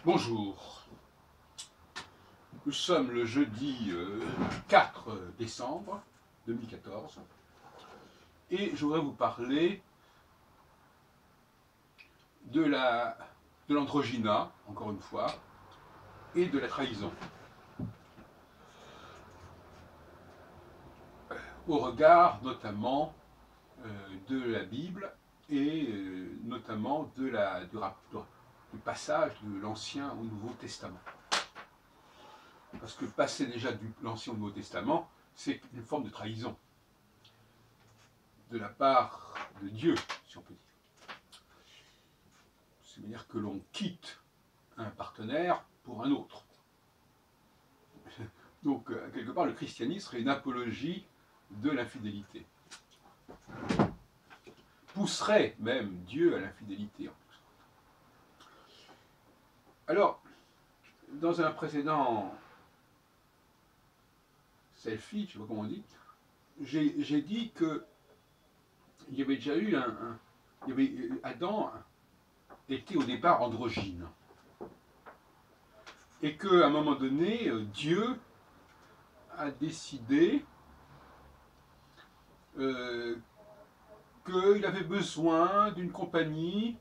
Bonjour, nous sommes le jeudi 4 décembre 2014 et je voudrais vous parler de l'androgyna, encore une fois, et de la trahison, au regard notamment de la Bible et notamment du passage de l'Ancien au Nouveau Testament. Parce que passer déjà de l'Ancien au Nouveau Testament, c'est une forme de trahison de la part de Dieu, si on peut dire. C'est-à-dire que l'on quitte un partenaire pour un autre. Donc, quelque part, le christianisme serait une apologie de l'infidélité. Pousserait même Dieu à l'infidélité. En plus. Alors, dans un précédent selfie, je ne sais pas comment on dit, j'ai dit que il y avait déjà eu Adam était au départ androgyne. Et qu'à un moment donné, Dieu a décidé qu'il avait besoin d'une compagnie,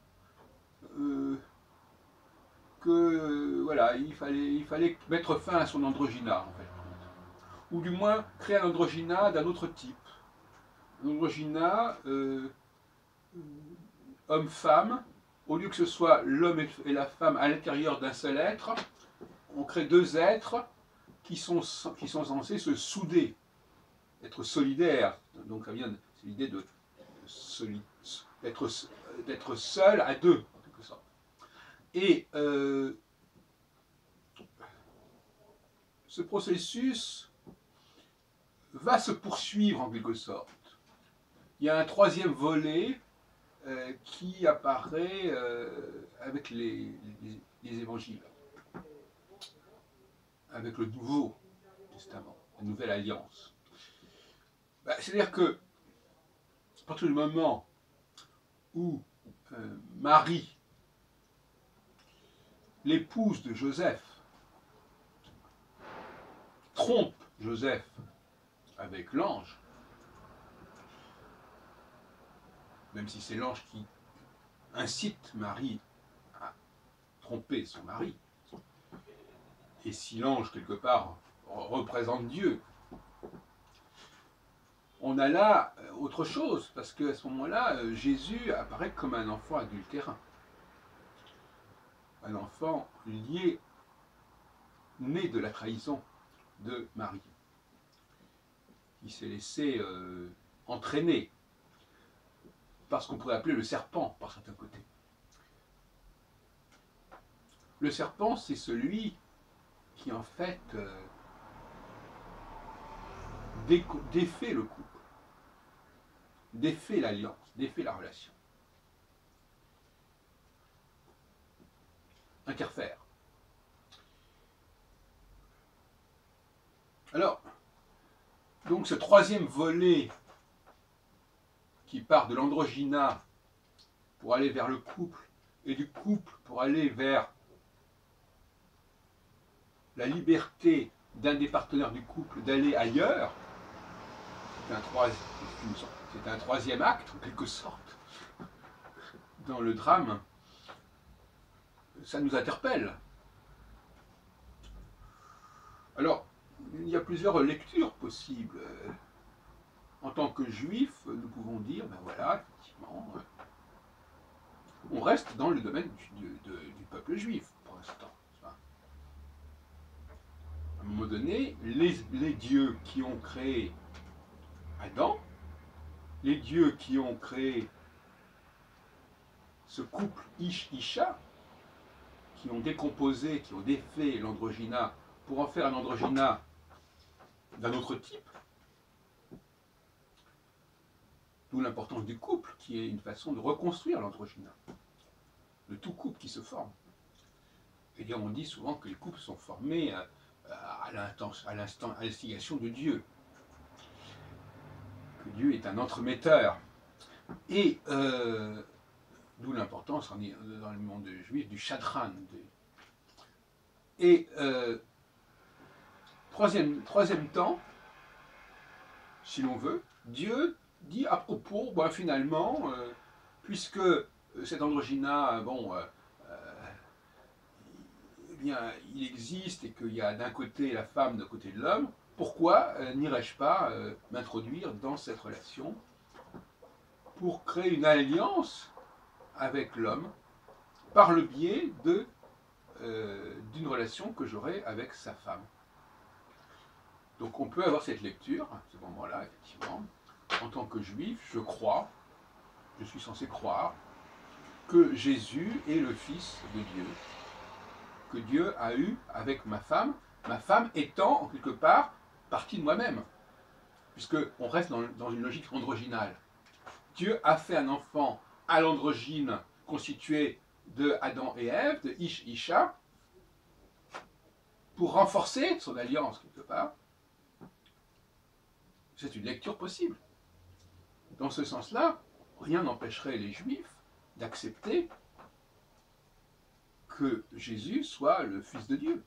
voilà, il fallait mettre fin à son androgyna, en fait. Ou du moins créer un androgyna d'un autre type. Un androgyna homme-femme, au lieu que ce soit l'homme et la femme à l'intérieur d'un seul être, on crée deux êtres qui sont censés se souder, être solidaires. Donc ça vient, c'est l'idée d'être seul à deux, en quelque sorte. Et ce processus va se poursuivre en quelque sorte. Il y a un troisième volet qui apparaît avec les évangiles, avec le Nouveau Testament, la Nouvelle Alliance. C'est-à-dire que, à partir du moment où Marie, l'épouse de Joseph, trompe Joseph avec l'ange, même si c'est l'ange qui incite Marie à tromper son mari, et si l'ange, quelque part, représente Dieu, on a là autre chose, parce qu'à ce moment-là, Jésus apparaît comme un enfant adultérin. Un enfant lié, né de la trahison de Marie, qui s'est laissé entraîner par ce qu'on pourrait appeler le serpent, par certains côtés. Le serpent, c'est celui qui, en fait, défait le couple, défait l'alliance, défait la relation. Interfère. Alors, donc ce troisième volet qui part de l'androgyna pour aller vers le couple, et du couple pour aller vers la liberté d'un des partenaires du couple d'aller ailleurs, c'est un troisième acte, en quelque sorte, dans le drame. Ça nous interpelle. Alors, il y a plusieurs lectures possibles. En tant que juifs, nous pouvons dire, ben voilà, effectivement, on reste dans le domaine du peuple juif, pour l'instant. À un moment donné, les dieux qui ont créé Adam, les dieux qui ont créé ce couple Ish-Isha, qui ont décomposé, qui ont défait l'androgyna pour en faire un androgyna d'un autre type, d'où l'importance du couple, qui est une façon de reconstruire l'androgyna, de tout couple qui se forme. Et on dit souvent que les couples sont formés à l'instigation de Dieu, que Dieu est un entremetteur. Et d'où l'importance dans le monde juif du shadchan, Et troisième temps, si l'on veut, Dieu dit à propos, ben, finalement, puisque cet androgyna, bon, eh bien, il existe et qu'il y a d'un côté la femme, d'un côté de l'homme, pourquoi n'irais-je pas m'introduire dans cette relation pour créer une alliance avec l'homme par le biais d'une relation que j'aurai avec sa femme. Donc on peut avoir cette lecture, à ce moment-là, effectivement. En tant que juif, je suis censé croire, que Jésus est le Fils de Dieu, que Dieu a eu avec ma femme étant, en quelque part, partie de moi-même, puisqu'on reste dans une logique androgynale. Dieu a fait un enfant à l'androgyne constitué de Adam et Ève, de Ish, Isha, pour renforcer son alliance, quelque part. C'est une lecture possible. Dans ce sens-là, rien n'empêcherait les Juifs d'accepter que Jésus soit le Fils de Dieu.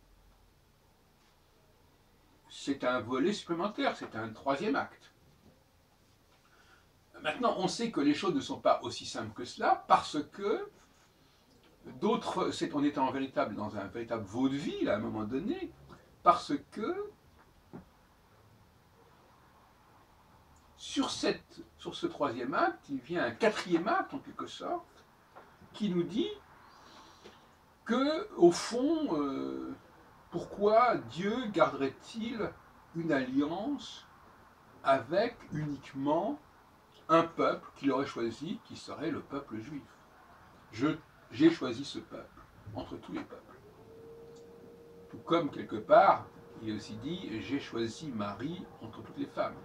C'est un volet supplémentaire, c'est un troisième acte. Maintenant, on sait que les choses ne sont pas aussi simples que cela, parce que d'autres, on est dans un véritable vaudeville à un moment donné, parce que sur ce troisième acte, il vient un quatrième acte, en quelque sorte, qui nous dit que, au fond, pourquoi Dieu garderait-il une alliance avec uniquement un peuple qu'il aurait choisi, qui serait le peuple juif. J'ai choisi ce peuple, entre tous les peuples. Tout comme, quelque part, il est aussi dit, j'ai choisi Marie entre toutes les femmes.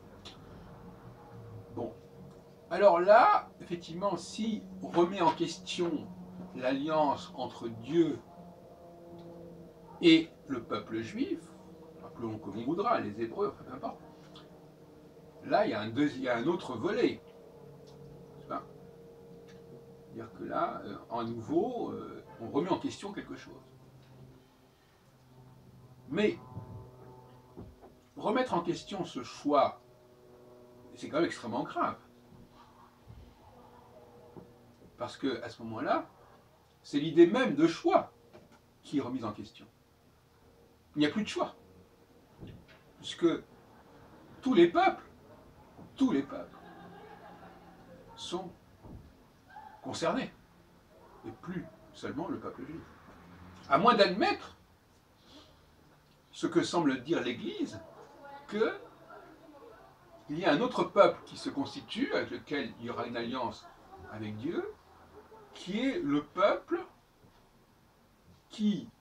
Bon. Alors là, effectivement, si on remet en question l'alliance entre Dieu et le peuple juif, appelons comme on voudra, les Hébreux, enfin peu importe, là, il y a un autre volet. C'est-à-dire que là, à nouveau, on remet en question quelque chose. Mais remettre en question ce choix, c'est quand même extrêmement grave. Parce qu'à ce moment-là, c'est l'idée même de choix qui est remise en question. Il n'y a plus de choix. Puisque tous les peuples sont concernés, et plus seulement le peuple juif. À moins d'admettre ce que semble dire l'Église, qu'il y a un autre peuple qui se constitue, avec lequel il y aura une alliance avec Dieu, qui est le peuple qui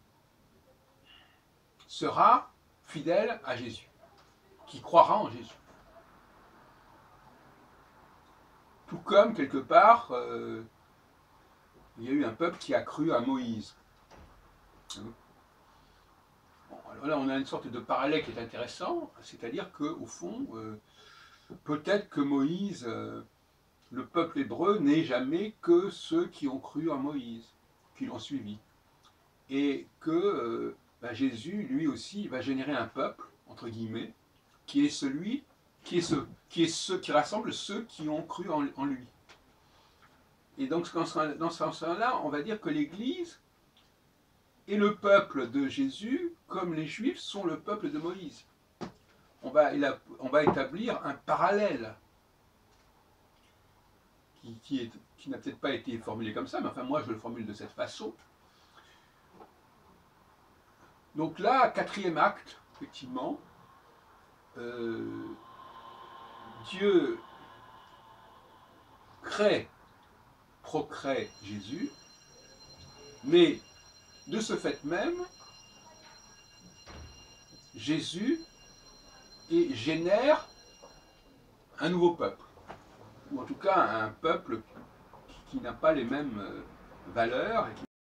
sera fidèle à Jésus, qui croira en Jésus. Tout comme, quelque part, il y a eu un peuple qui a cru à Moïse. Bon, alors là, on a une sorte de parallèle qui est intéressant, c'est-à-dire qu'au fond, peut-être que Moïse, le peuple hébreu, n'est jamais que ceux qui ont cru à Moïse, qui l'ont suivi. Et que Jésus, lui aussi, va générer un peuple, entre guillemets, qui rassemble ceux qui ont cru en lui. Et donc, dans ce sens-là, on va dire que l'Église est le peuple de Jésus, comme les Juifs sont le peuple de Moïse. On va établir un parallèle qui n'a peut-être pas été formulé comme ça, mais enfin moi je le formule de cette façon. Donc là, quatrième acte, effectivement, Dieu procrée Jésus, mais de ce fait même, Jésus génère un nouveau peuple, ou en tout cas un peuple qui n'a pas les mêmes valeurs, et qui